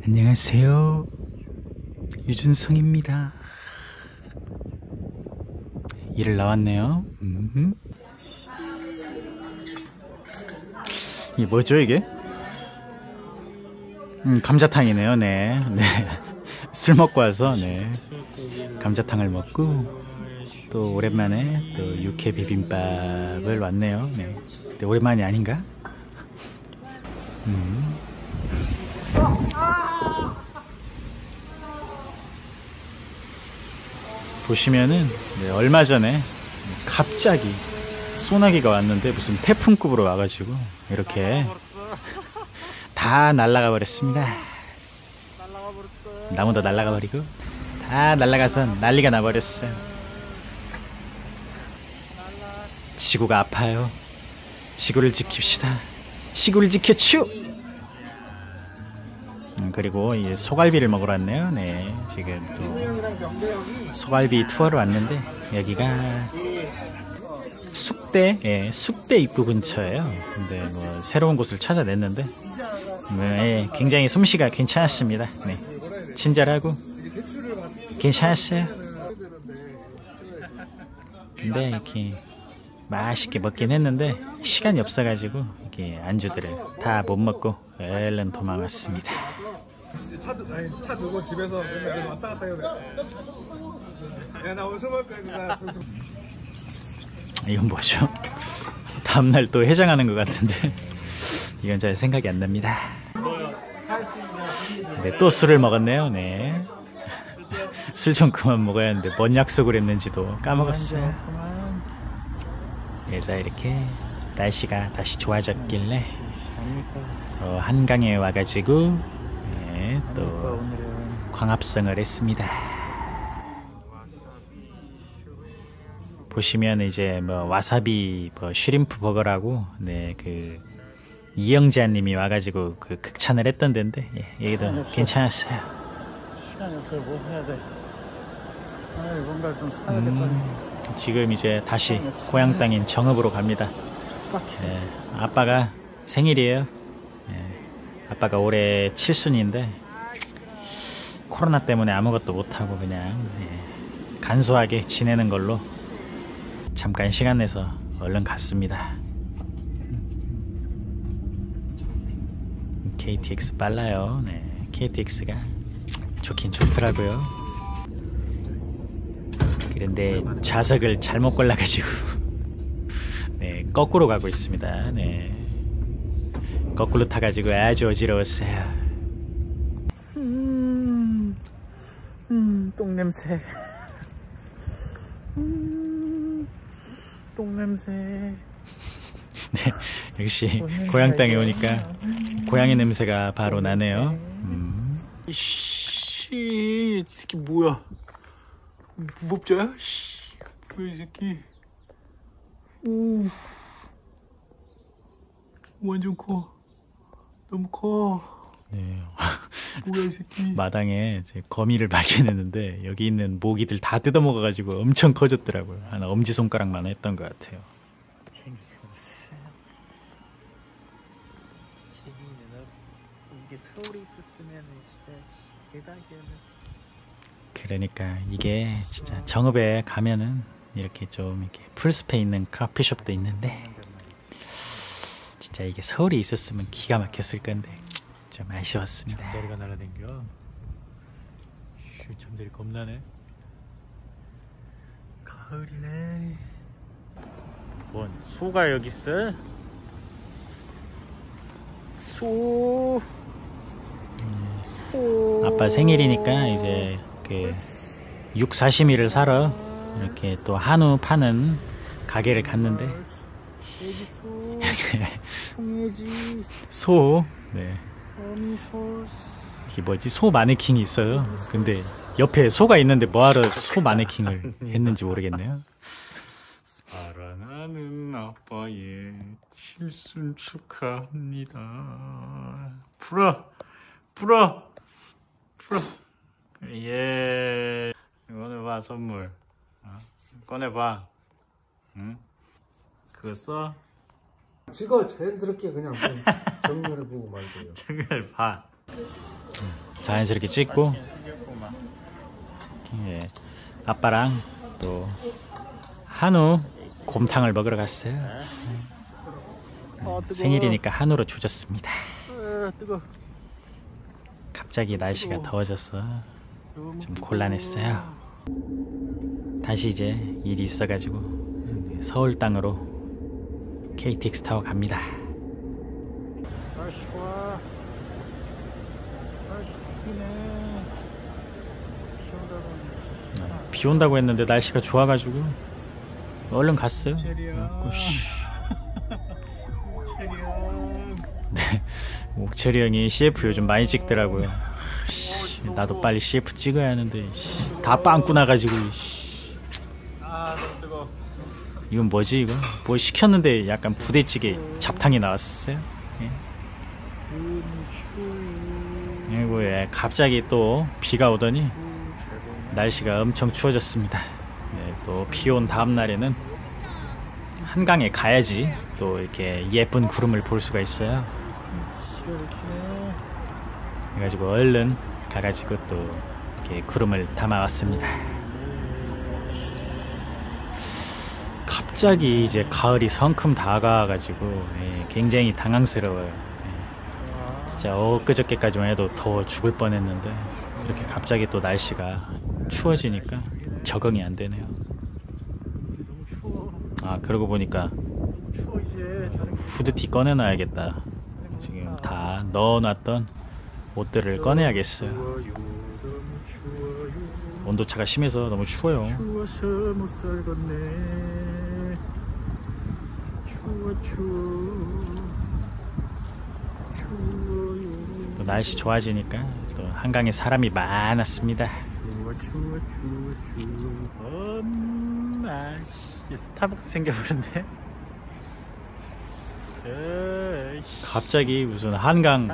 안녕하세요, 유준성입니다. 일을 나왔네요. 이게 뭐죠 이게? 감자탕이네요. 네. 술 먹고 와서 감자탕을 먹고 또 오랜만에 또 육회 비빔밥을 왔네요. 네. 근데 오랜만이 아닌가? 보시면은 얼마 전에 갑자기 소나기가 왔는데 무슨 태풍급으로 와가지고 이렇게 다 날아가 버렸습니다. 나무도 날아가 버리고 다 날아가서 난리가 나버렸어요. 지구가 아파요. 지구를 지킵시다. 지구를 지켜추. 그리고 이 소갈비를 먹으러 왔네요. 네, 지금 또 소갈비 투어로 왔는데 여기가 숙대, 숙대 입구 근처예요. 근데 뭐 새로운 곳을 찾아냈는데 굉장히 솜씨가 괜찮았습니다. 네, 친절하고 괜찮았어요. 근데 이렇게 맛있게 먹긴 했는데 시간이 없어가지고 이렇게 안주들을 다 못 먹고 얼른 도망왔습니다. 차 두고 집에서 왔다 갔다 해야 돼. 야, 나 오늘 술 먹을 거야. 이건 뭐죠? 다음날 또 해장하는 것 같은데 이건 잘 생각이 안 납니다. 네, 또 술을 먹었네요. 네. 술 좀 그만 먹어야 하는데 뭔 약속을 했는지도 까먹었어요. 그래서 이렇게 날씨가 다시 좋아졌길래 한강에 와가지고 또 광합성을 했습니다. 보시면 이제 뭐 와사비 슈림프 버거라고 그 이영자님이 와가지고 그 극찬을 했던 데인데 여기도 괜찮았어요. 시간이 없어요. 뭐 해야 돼? 뭔가 좀 사야 될 거 아니야. 지금 이제 다시 고향 땅인 정읍으로 갑니다. 아빠가 생일이에요. 아빠가 올해 칠순인데 코로나 때문에 아무것도 못하고 그냥 간소하게 지내는 걸로 잠깐 시간 내서 얼른 갔습니다. KTX 빨라요. KTX가 좋긴 좋더라고요. 그런데 좌석을 잘못 골라가지고 거꾸로 가고 있습니다. 거꾸로 타가지고 아주 어지러웠어요. 똥냄새. 똥냄새. 네, 역시 고향 땅에 오니까 고향의 냄새가 바로 나네요. 이씨, 이 새끼 뭐야? 무법자야? 뭐야 이 새끼? 오, 완전 커. 너무 커. 네. 뭐야 이 새끼? 마당에 거미를 발견했는데 여기 있는 모기들 다 뜯어먹어가지고 엄청 커졌더라고요. 한 엄지손가락만 했던 것 같아요. 재미는 없어요. 재미는 없어. 이게 서울에 있었으면 진짜 대박이었는데. 그러니까 이게 진짜 정읍에 가면은 이렇게 좀 이렇게 풀숲에 있는 커피숍도 있는데 진짜 이게 서울에 있었으면 기가 막혔을 건데 좀 아쉬웠습니다. 잠자리가 날아댕겨. 잠자리 겁나네. 가을이네. 뭔 소가 여기 있어? 소. 아빠 생일이니까 이제 그 육사시미를 사러 이렇게 또 한우 파는 가게를 갔는데 애기 소. 송해지. 소. 어미소. 이게 뭐지? 소 마네킹이 있어요. 근데 옆에 소가 있는데 뭐하러 소 마네킹을 했는지 모르겠네요. 사랑하는 아빠의 칠순 축하합니다. 풀어. 예. 오늘 봐 선물. 꺼내봐. 응? 그거 써? 지가 자연스럽게 그냥 정면을 보고 말고요. 정면을 봐. 자연스럽게 찍고 예, 아빠랑 또 한우 곰탕을 먹으러 갔어요. 생일이니까 한우로 조졌습니다. 갑자기 날씨가 더워져서 좀 곤란했어요. 다시 이제 일이 있어가지고 서울 땅으로 KTX 타고 갑니다. 날씨 좋아. 날씨 죽이네. 시원하고. 비 온다고 했는데 날씨가 좋아가지고 얼른 갔어요. 체리야. 네, 옥철이 형이 CF 요즘 많이 찍더라고요. 나도 빨리 CF 찍어야 하는데 다 빵꾸 나가지고. 아 너무 뜨거. 이건 뭐지 이거? 뭐 시켰는데 약간 부대찌개 잡탕이 나왔었어요. 예. 그리고 예, 갑자기 또 비가 오더니 날씨가 엄청 추워졌습니다. 네, 또 비 온 다음 날에는 한강에 가야지 또 이렇게 예쁜 구름을 볼 수가 있어요. 그래가지고 얼른 가가지고 또 이렇게 구름을 담아왔습니다. 갑자기 이제 가을이 성큼 다가와가지고 예, 굉장히 당황스러워요. 예. 진짜 엊그저께까지만 해도 더워 죽을 뻔했는데 이렇게 갑자기 또 날씨가 추워지니까 적응이 안 되네요. 아 그러고 보니까 후드티 꺼내놔야겠다. 지금 다 넣어놨던 옷들을 꺼내야겠어요. 온도차가 심해서 너무 추워요. 추워서 못 살겠네. 추워요. 또 날씨 좋아지니까 또 한강에 사람이 많았습니다. 추워. 엄마 스타벅스 생겨버렸네. 갑자기 무슨 한강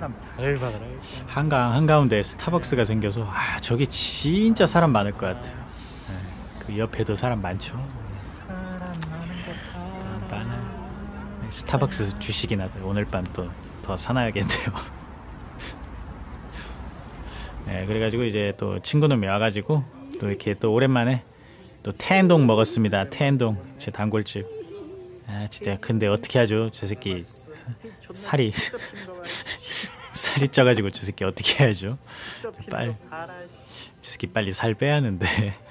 한가운데 스타벅스가 생겨서 아 저기 진짜 사람 많을 것 같아요. 그 옆에도 사람 많죠. 스타벅스 주식이나 오늘 밤 또 더 사놔야겠네요. 네, 그래가지고 이제 또 친구놈이 와가지고 또 이렇게 또 오랜만에 또 텐동 먹었습니다. 텐동 제 단골집. 아 진짜 근데 어떻게 하죠? 저 새끼 살이 쪄가지고 저 새끼 어떻게 해야죠? 빨리 저 새끼 빨리 살 빼야 하는데.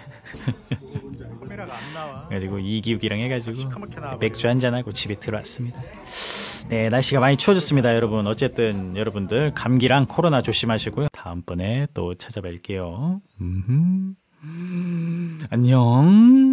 그래가지고 이기욱이랑 해가지고 맥주 한잔하고 집에 들어왔습니다. 네, 날씨가 많이 추워졌습니다 여러분. 어쨌든 여러분들 감기랑 코로나 조심하시고요. 다음번에 또 찾아뵐게요. 안녕.